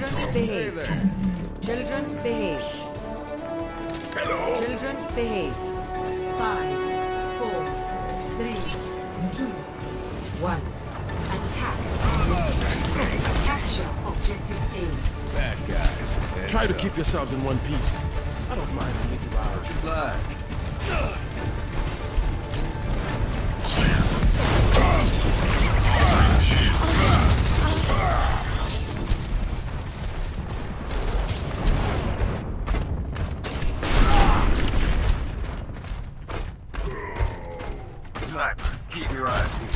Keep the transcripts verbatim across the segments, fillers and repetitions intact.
Children behave. Children behave. Hello. Children behave. Five, four, three, two, one. Attack. Capture objective A. Bad guys. Try to keep yourselves in one piece. I don't mind an easy ride. Like. Sniper, keep your eyes peeled.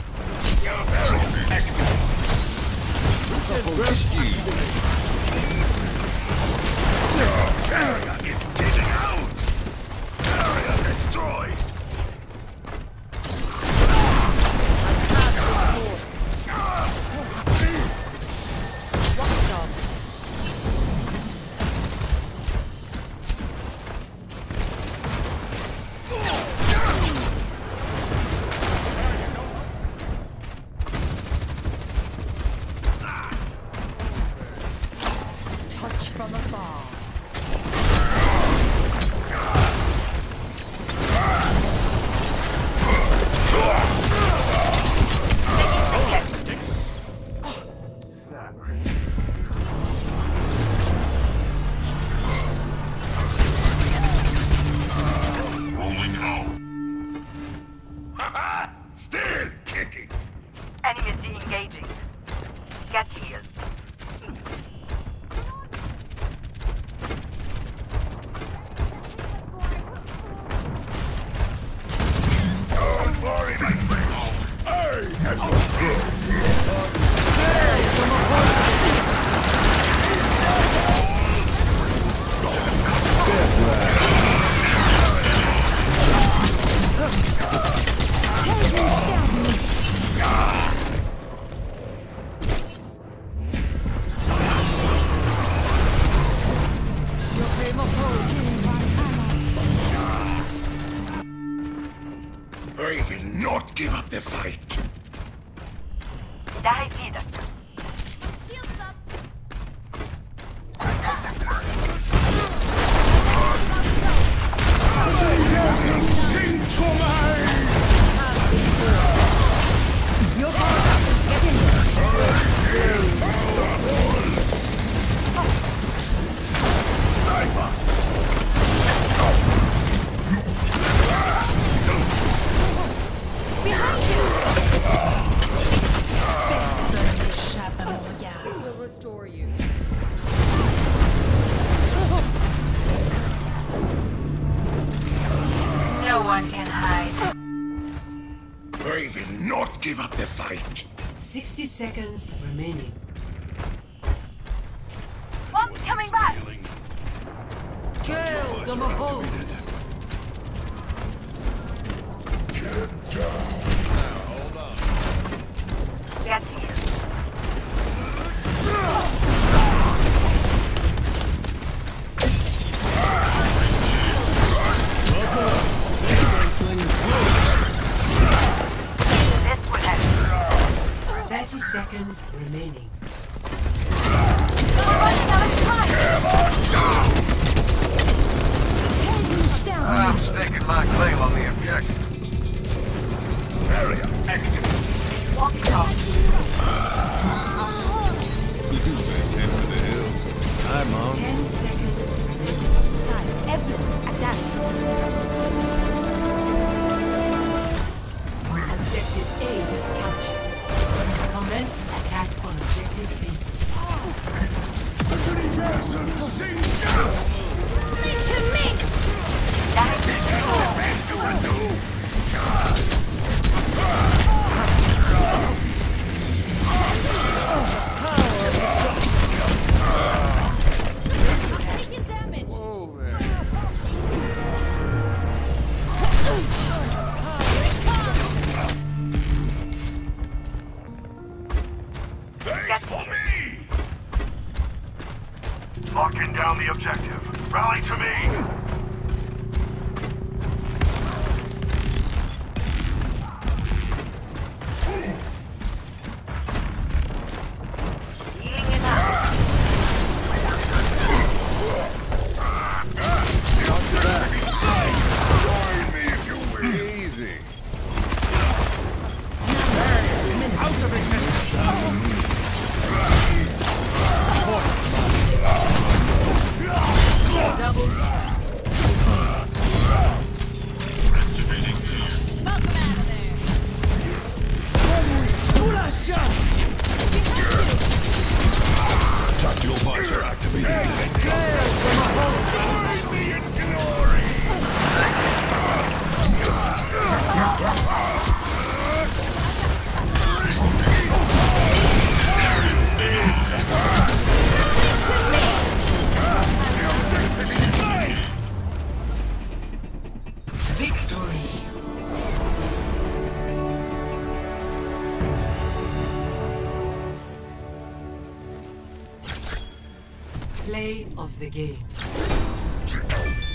Area is getting out! Area destroyed! Touch from afar. Still kicking! Enemy is de-engaging. Get healed. Don't worry, my friend. I have your I will not give up the fight. Daher wieder. Sing to my... Sniper! This will restore you. No one can hide. I will not give up the fight. Sixty seconds remaining. One's coming back. Kill the Mahal. Get down. Get healed. This would have Thirty seconds remaining. I'm staking my claim on the objective. Area active. Hi, Mom. Ten seconds remaining. Everyone attack. Objective A captured. Commence attack on objective B. Anthony Johnson, sing down! to me. This is the best you can do! Taking damage. Whoa, man. Wait for me! Locking down the objective. Rally to me! Healing it up. Play of the game.